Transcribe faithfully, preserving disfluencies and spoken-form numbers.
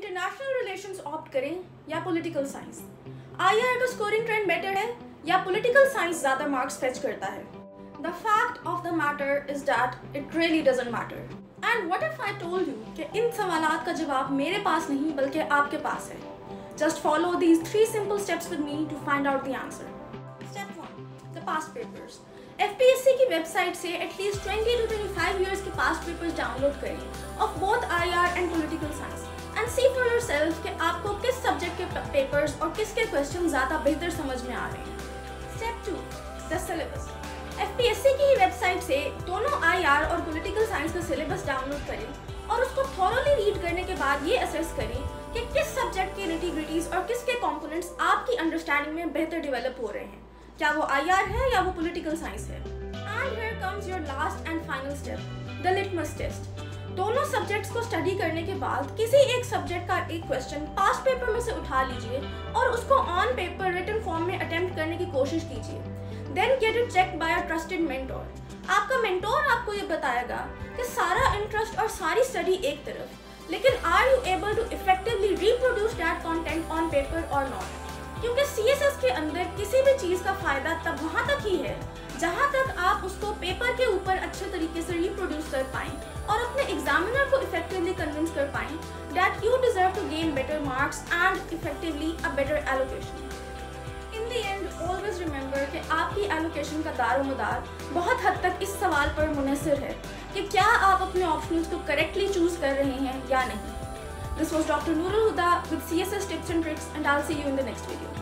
International relations opt करें या political science, IR का स्कोरिंग ट्रेंड बेटर है या पॉलिटिकल साइंस ज़्यादा मार्क्स फेच करता है? The fact of the matter is that it really doesn't matter. And what if I told you कि इन सवालात का जवाब मेरे पास नहीं बल्कि आपके पास है। Just follow these three simple steps with me to find out the answer. Step one, the past papers. FPSC की वेबसाइट से at least twenty to twenty five years के पास्ट पेपर्स डाउनलोड करें of both IR and political science and see for yourself कि आपको किस subject के papers और किसके क्वेश्चन ज़्यादा बेहतर समझ में आ रहे हैं। Step two, the syllabus. FPSC की वेबसाइट से दोनों आईआर और पॉलिटिकल साइंस का सिलेबस डाउनलोड करें और उसको थॉरोली रीड करने के बाद ये असेस करें कि किस सब्जेक्ट के निटी-ग्रिटीज और किसके कंपोनेंट्स आपकी अंडरस्टैंडिंग में बेहतर डेवलप हो रहे हैं। क्या वो आईआर है या वो पॉलिटिकल साइंस है? And here comes your last and final step, the litmus test. दोनों सब्जेक्ट्स को स्टडी करने के बाद किसी एक सब्जेक्ट का एक क्वेश्चन पास्ट पेपर में से उठा लीजिए और उसको ऑन पेपर रिटन फॉर्म में अटेम्प्ट करने की कोशिश कीजिए। Then get it checked by a trusted mentor. आपका मेंटोर आपको ये बताएगा कि सारा इंटरेस्ट और सारी स्टडी एक तरफ, लेकिन are you able to effectively reproduce that content on paper और नॉट? क्योंकि सीएसएस के अंदर किसी भी चीज़ का फ़ायदा तब वहाँ तक ही है जहाँ तक आप उसको पेपर के ऊपर अच्छे तरीके से रिप्रोड्यूस कर पाएँ और अपने एग्जामिनर को इफेक्टिवली कन्विंस कर पाएँ that you deserve to gain better marks and effectively a better allocation. In the end always remember कि आपकी एलोकेशन का दारोमदार बहुत हद तक इस सवाल पर मुनहसर है कि क्या आप अपने ऑप्शंस को करेक्टली चूज कर रहे हैं या नहीं। This was Doctor Nurul Huda with C S S Tips and Tricks, and I'll see you in the next video.